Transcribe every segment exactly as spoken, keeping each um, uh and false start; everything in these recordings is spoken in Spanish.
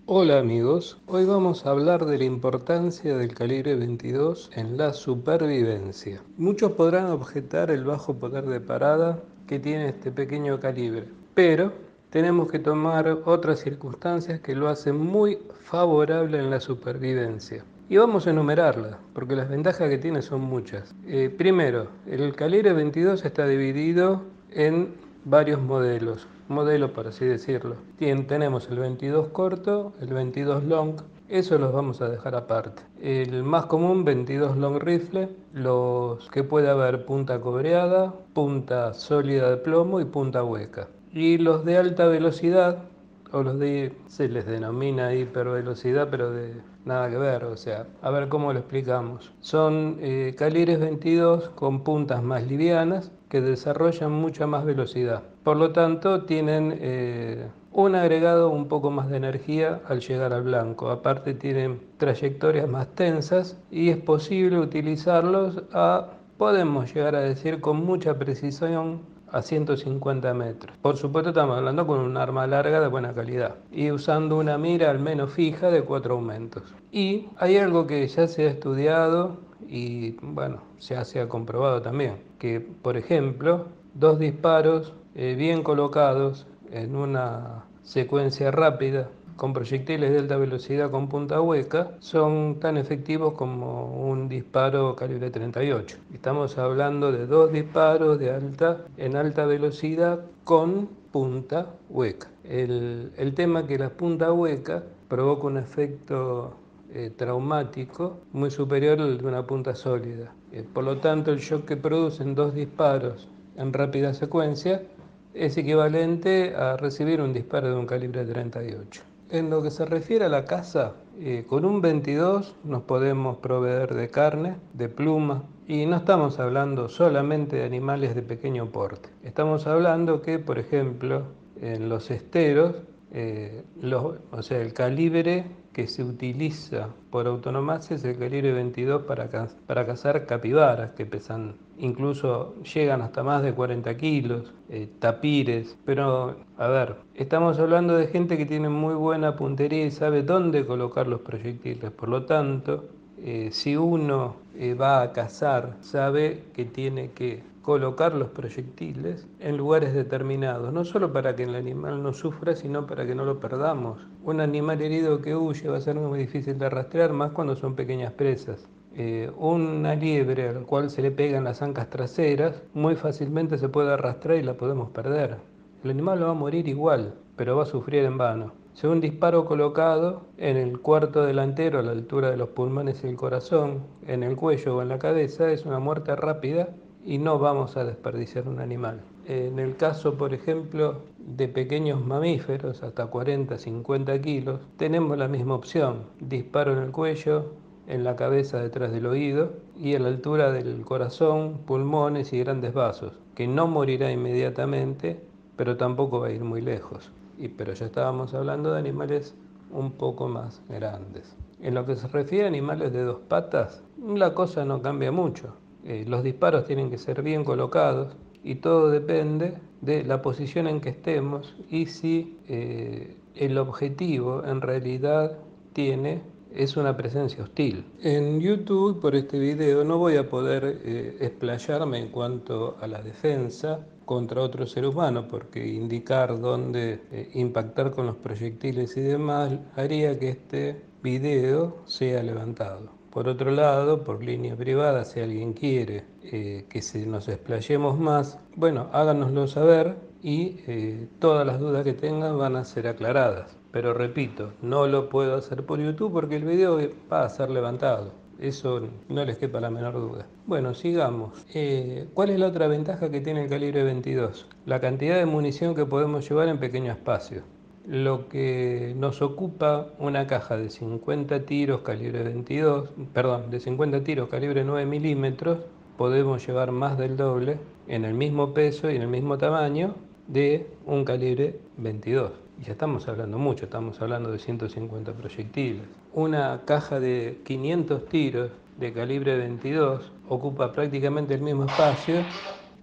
Hola amigos, hoy vamos a hablar de la importancia del calibre veintidós en la supervivencia. Muchos podrán objetar el bajo poder de parada que tiene este pequeño calibre, pero tenemos que tomar otras circunstancias que lo hacen muy favorable en la supervivencia. Y vamos a enumerarlas, porque las ventajas que tiene son muchas. Eh, primero, el calibre veintidós está dividido en varios modelos, modelos por así decirlo. Tien, tenemos el veintidós corto, el veintidós long, eso los vamos a dejar aparte. El más común, veintidós long rifle, los que puede haber punta cobreada, punta sólida de plomo y punta hueca. Y los de alta velocidad, o los de, se les denomina hipervelocidad, pero de nada que ver, o sea, a ver cómo lo explicamos. Son eh, calibres veintidós con puntas más livianas que desarrollan mucha más velocidad. Por lo tanto, tienen eh, un agregado un poco más de energía al llegar al blanco. Aparte, tienen trayectorias más tensas y es posible utilizarlos a, podemos llegar a decir con mucha precisión, a ciento cincuenta metros. Por supuesto estamos hablando con un arma larga de buena calidad y usando una mira al menos fija de cuatro aumentos. Y hay algo que ya se ha estudiado y bueno, ya se ha comprobado también, que por ejemplo, dos disparos eh, bien colocados en una secuencia rápida con proyectiles de alta velocidad con punta hueca son tan efectivos como un disparo calibre treinta y ocho. Estamos hablando de dos disparos de alta, en alta velocidad con punta hueca. El, el tema que la punta hueca provoca un efecto eh, traumático muy superior al de una punta sólida. Eh, por lo tanto, el shock que producen dos disparos en rápida secuencia es equivalente a recibir un disparo de un calibre treinta y ocho. En lo que se refiere a la caza, eh, con un veintidós nos podemos proveer de carne, de pluma, y no estamos hablando solamente de animales de pequeño porte. Estamos hablando que, por ejemplo, en los esteros, eh, los, o sea, el calibre que se utiliza por autonomacia es el calibre veintidós para, para cazar capibaras, que pesan, incluso llegan hasta más de cuarenta kilos, eh, tapires, pero a ver, estamos hablando de gente que tiene muy buena puntería y sabe dónde colocar los proyectiles, por lo tanto, eh, si uno eh, va a cazar, sabe que tiene que colocar los proyectiles en lugares determinados, no solo para que el animal no sufra, sino para que no lo perdamos. Un animal herido que huye va a ser muy difícil de rastrear, más cuando son pequeñas presas. Eh, una liebre al cual se le pegan las ancas traseras, muy fácilmente se puede arrastrar y la podemos perder. El animal va a morir igual, pero va a sufrir en vano. Si un disparo colocado en el cuarto delantero a la altura de los pulmones y el corazón, en el cuello o en la cabeza, es una muerte rápida y no vamos a desperdiciar un animal. En el caso, por ejemplo, de pequeños mamíferos, hasta cuarenta, cincuenta kilos, tenemos la misma opción. Disparo en el cuello, en la cabeza detrás del oído y a la altura del corazón, pulmones y grandes vasos, que no morirá inmediatamente, pero tampoco va a ir muy lejos. Y, pero ya estábamos hablando de animales un poco más grandes. En lo que se refiere a animales de dos patas, la cosa no cambia mucho. Eh, los disparos tienen que ser bien colocados y todo depende de la posición en que estemos y si eh, el objetivo en realidad tiene es una presencia hostil. En YouTube, por este video, no voy a poder eh, explayarme en cuanto a la defensa contra otro ser humano, porque indicar dónde eh, impactar con los proyectiles y demás haría que este video sea levantado. Por otro lado, por línea privada, si alguien quiere eh, que se nos explayemos más, bueno, háganoslo saber y eh, todas las dudas que tengan van a ser aclaradas. Pero repito, no lo puedo hacer por YouTube porque el video va a ser levantado. Eso no les quepa la menor duda. Bueno, sigamos. Eh, ¿Cuál es la otra ventaja que tiene el calibre veintidós? La cantidad de munición que podemos llevar en pequeño espacio. Lo que nos ocupa una caja de cincuenta tiros calibre veintidós, perdón, de cincuenta tiros calibre nueve milímetros, podemos llevar más del doble en el mismo peso y en el mismo tamaño de un calibre veintidós. Y ya estamos hablando mucho, estamos hablando de ciento cincuenta proyectiles. Una caja de quinientos tiros de calibre veintidós ocupa prácticamente el mismo espacio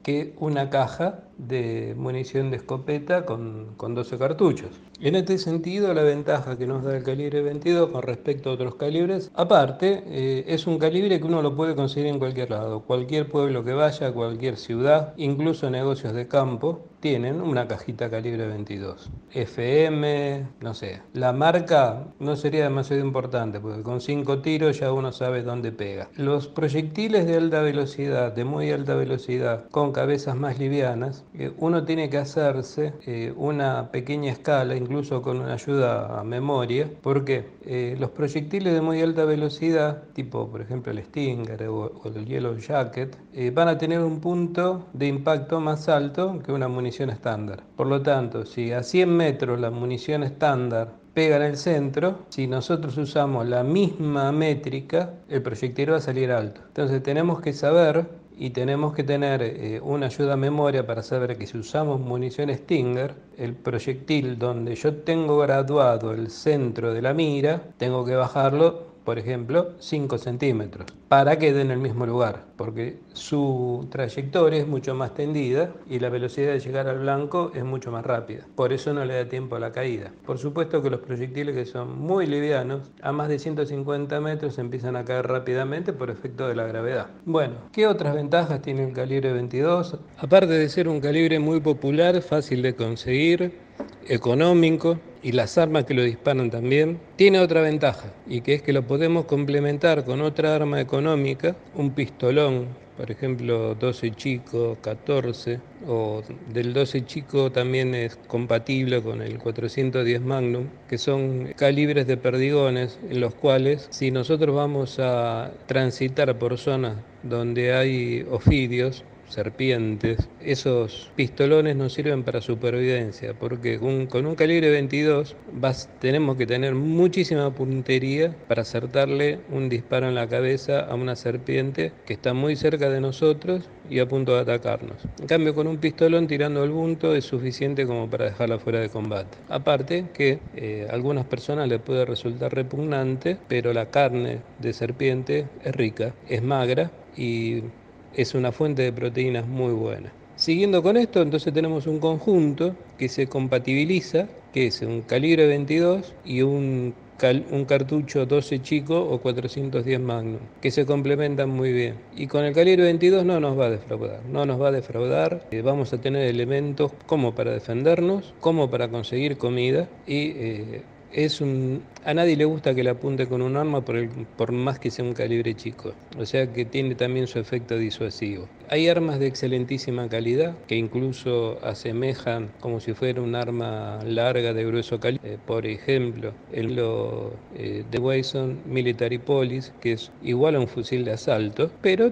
que una caja de munición de escopeta con, con doce cartuchos. En este sentido, la ventaja que nos da el calibre veintidós con respecto a otros calibres, aparte, eh, es un calibre que uno lo puede conseguir en cualquier lado. Cualquier pueblo que vaya, cualquier ciudad, incluso negocios de campo, tienen una cajita calibre veintidós. F M, no sé. La marca no sería demasiado importante, porque con cinco tiros ya uno sabe dónde pega. Los proyectiles de alta velocidad, de muy alta velocidad, con cabezas más livianas, eh, uno tiene que hacerse eh, una pequeña escala, incluso con una ayuda a memoria, porque eh, los proyectiles de muy alta velocidad, tipo por ejemplo el Stinger o, o el Yellow Jacket, eh, van a tener un punto de impacto más alto que una munición estándar. Por lo tanto, si a cien metros la munición estándar pega en el centro, si nosotros usamos la misma métrica, el proyectil va a salir alto. Entonces tenemos que saber y tenemos que tener eh, una ayuda a memoria para saber que si usamos munición Stinger, el proyectil donde yo tengo graduado el centro de la mira, tengo que bajarlo, por ejemplo, cinco centímetros, para que dé en el mismo lugar, porque su trayectoria es mucho más tendida y la velocidad de llegar al blanco es mucho más rápida. Por eso no le da tiempo a la caída. Por supuesto que los proyectiles que son muy livianos, a más de ciento cincuenta metros empiezan a caer rápidamente por efecto de la gravedad. Bueno, ¿qué otras ventajas tiene el calibre veintidós? Aparte de ser un calibre muy popular, fácil de conseguir, económico, y las armas que lo disparan también, tiene otra ventaja, y que es que lo podemos complementar con otra arma económica, un pistolón, por ejemplo doce chico, catorce, o del doce chico también es compatible con el cuatrocientos diez Magnum, que son calibres de perdigones en los cuales, si nosotros vamos a transitar por zonas donde hay ofidios, serpientes, esos pistolones nos sirven para supervivencia, porque un, con un calibre veintidós vas, tenemos que tener muchísima puntería para acertarle un disparo en la cabeza a una serpiente que está muy cerca de nosotros y a punto de atacarnos. En cambio, con un pistolón tirando al bulto es suficiente como para dejarla fuera de combate. Aparte que eh, a algunas personas les puede resultar repugnante, pero la carne de serpiente es rica, es magra y es una fuente de proteínas muy buena. Siguiendo con esto, entonces tenemos un conjunto que se compatibiliza, que es un calibre veintidós y un, cal, un cartucho doce chico o cuatrocientos diez Magnum, que se complementan muy bien. Y con el calibre veintidós no nos va a defraudar, no nos va a defraudar. Eh, vamos a tener elementos como para defendernos, como para conseguir comida y eh, es un, a nadie le gusta que le apunte con un arma por, el, por más que sea un calibre chico, o sea que tiene también su efecto disuasivo. Hay armas de excelentísima calidad que incluso asemejan como si fuera un arma larga de grueso calibre. Eh, por ejemplo, el lo, eh, de Wayson Military Police, que es igual a un fusil de asalto, pero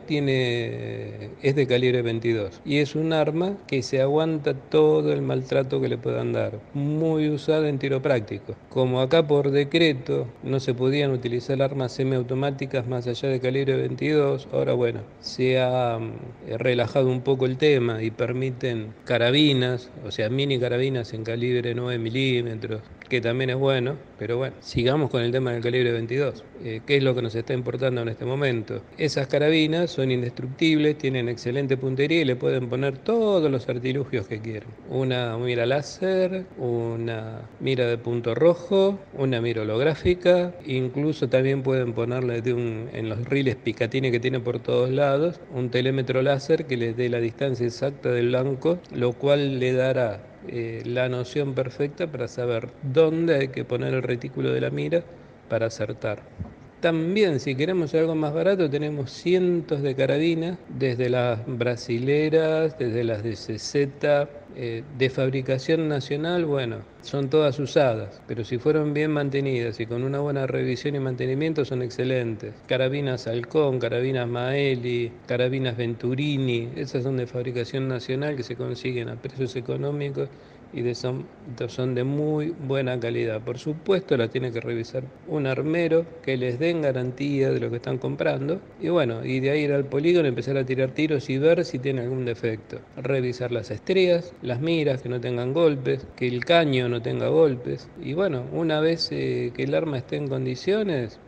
tiene, es de calibre veintidós y es un arma que se aguanta todo el maltrato que le puedan dar, muy usada en tiro práctico. Como acá por decreto no se podían utilizar armas semiautomáticas más allá de calibre veintidós, ahora bueno, se ha eh, relajado un poco el tema y permiten carabinas, o sea, mini carabinas en calibre nueve milímetros, que también es bueno, pero bueno, sigamos con el tema del calibre veintidós. Eh, ¿Qué es lo que nos está importando en este momento? Esas carabinas son indestructibles, tienen excelente puntería y le pueden poner todos los artilugios que quieran. Una mira láser, una mira de punto rojo, una mira holográfica, incluso también pueden ponerle de un, en los riles picatines que tiene por todos lados, un telémetro láser que les dé la distancia exacta del blanco, lo cual le dará Eh, la noción perfecta para saber dónde hay que poner el retículo de la mira para acertar. También, si queremos algo más barato, tenemos cientos de carabinas, desde las brasileras, desde las de C Z, eh, de fabricación nacional, bueno, son todas usadas, pero si fueron bien mantenidas y con una buena revisión y mantenimiento son excelentes. Carabinas Halcón, carabinas Maeli, carabinas Venturini, esas son de fabricación nacional que se consiguen a precios económicos y de son, son de muy buena calidad. Por supuesto la tiene que revisar un armero que les den garantía de lo que están comprando y bueno, y de ahí ir al polígono, empezar a tirar tiros y ver si tiene algún defecto. Revisar las estrías, las miras que no tengan golpes, que el caño no tenga golpes y bueno, una vez eh, que el arma esté en condiciones,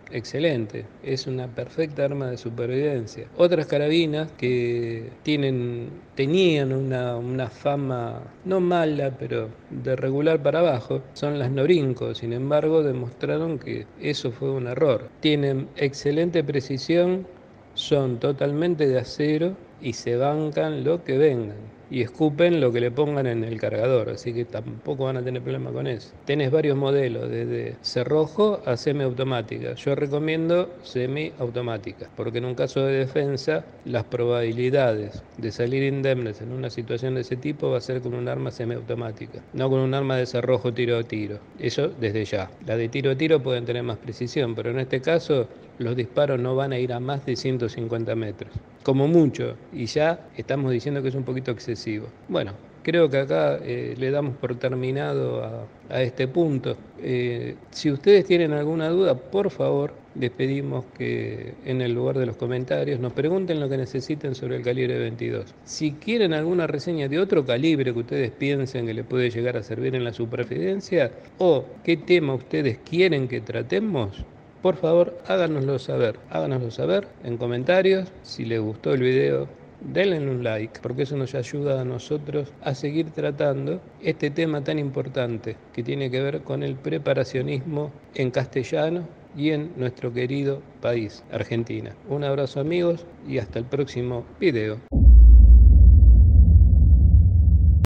excelente, es una perfecta arma de supervivencia. Otras carabinas que tienen, tenían una, una fama no mala, pero de regular para abajo, son las Norinco. Sin embargo, demostraron que eso fue un error. Tienen excelente precisión, son totalmente de acero y se bancan lo que vengan. Y escupen lo que le pongan en el cargador, así que tampoco van a tener problema con eso. Tenés varios modelos, desde cerrojo a semiautomática. Yo recomiendo semiautomática, porque en un caso de defensa, las probabilidades de salir indemnes en una situación de ese tipo va a ser con un arma semiautomática, no con un arma de cerrojo tiro a tiro. Eso desde ya. La de tiro a tiro pueden tener más precisión, pero en este caso los disparos no van a ir a más de ciento cincuenta metros, como mucho, y ya estamos diciendo que es un poquito excesivo. Bueno, creo que acá eh, le damos por terminado a, a este punto. Eh, si ustedes tienen alguna duda, por favor, les pedimos que en el lugar de los comentarios nos pregunten lo que necesiten sobre el calibre veintidós. Si quieren alguna reseña de otro calibre que ustedes piensen que le puede llegar a servir en la supervivencia, o qué tema ustedes quieren que tratemos, por favor, háganoslo saber. Háganoslo saber en comentarios. Si les gustó el video, denle un like, porque eso nos ayuda a nosotros a seguir tratando este tema tan importante que tiene que ver con el preparacionismo en castellano y en nuestro querido país, Argentina. Un abrazo, amigos, y hasta el próximo video.